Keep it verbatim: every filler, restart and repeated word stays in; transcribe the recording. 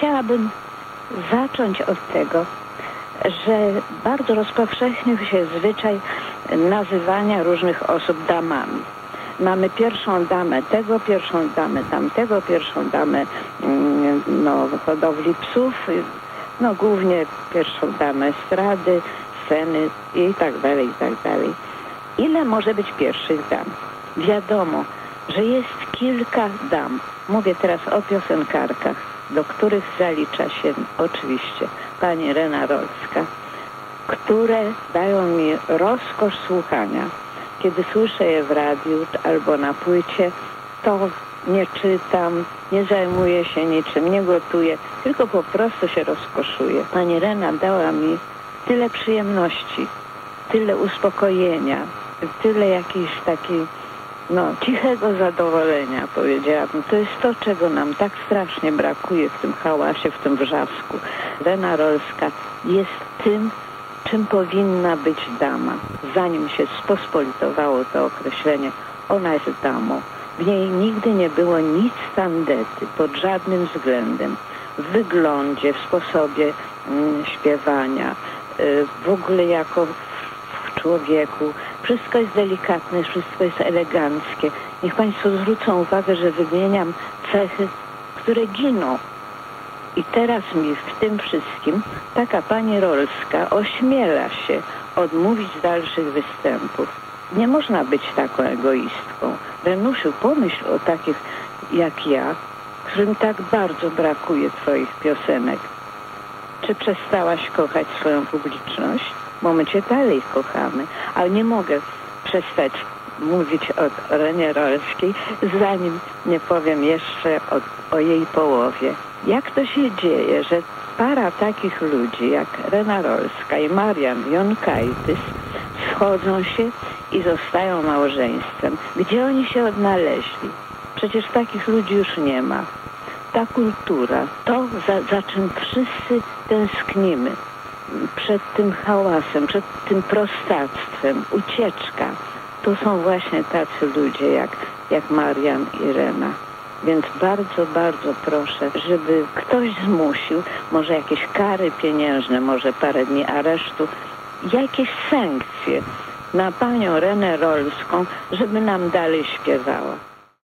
chciałabym zacząć od tego, że bardzo rozpowszechnił się zwyczaj nazywania różnych osób damami. Mamy pierwszą damę tego, pierwszą damę tamtego, pierwszą damę no, hodowli psów, no głównie pierwszą damę estrady, sceny i tak dalej, i tak dalej. Ile może być pierwszych dam? Wiadomo, że jest kilka dam. Mówię teraz o piosenkarkach, do których zalicza się oczywiście pani Rena Rolska, które dają mi rozkosz słuchania. Kiedy słyszę je w radiu albo na płycie, to nie czytam, nie zajmuję się niczym, nie gotuję, tylko po prostu się rozkoszuję. Pani Rena dała mi tyle przyjemności, tyle uspokojenia, tyle jakiejś takiej, no, cichego zadowolenia, powiedziałabym. To jest to, czego nam tak strasznie brakuje w tym hałasie, w tym wrzasku. Rena Rolska jest tym, czym powinna być dama. Zanim się spospolitowało to określenie, ona jest damą. W niej nigdy nie było nic tandety, pod żadnym względem. W wyglądzie, w sposobie mm, śpiewania, y, w ogóle jako w, w człowieku. Wszystko jest delikatne, wszystko jest eleganckie. Niech Państwo zwrócą uwagę, że wymieniam cechy, które giną. I teraz mi w tym wszystkim taka pani Rolska ośmiela się odmówić dalszych występów. Nie można być taką egoistką. Renusiu, pomyśl o takich jak ja, którym tak bardzo brakuje twoich piosenek. Czy przestałaś kochać swoją publiczność? Bo my cię dalej kochamy, ale nie mogę przestać mówić o Renie Rolskiej, zanim nie powiem jeszcze o, o jej połowie. Jak to się dzieje, że para takich ludzi jak Rena Rolska i Marian Jonkajtys schodzą się i zostają małżeństwem? Gdzie oni się odnaleźli? Przecież takich ludzi już nie ma. Ta kultura, to za, za czym wszyscy tęsknimy, przed tym hałasem, przed tym prostactwem, ucieczka, to są właśnie tacy ludzie jak, jak Marian i Rena. Więc bardzo, bardzo proszę, żeby ktoś zmusił, może jakieś kary pieniężne, może parę dni aresztu, jakieś sankcje na panią Renę Rolską, żeby nam dalej śpiewała.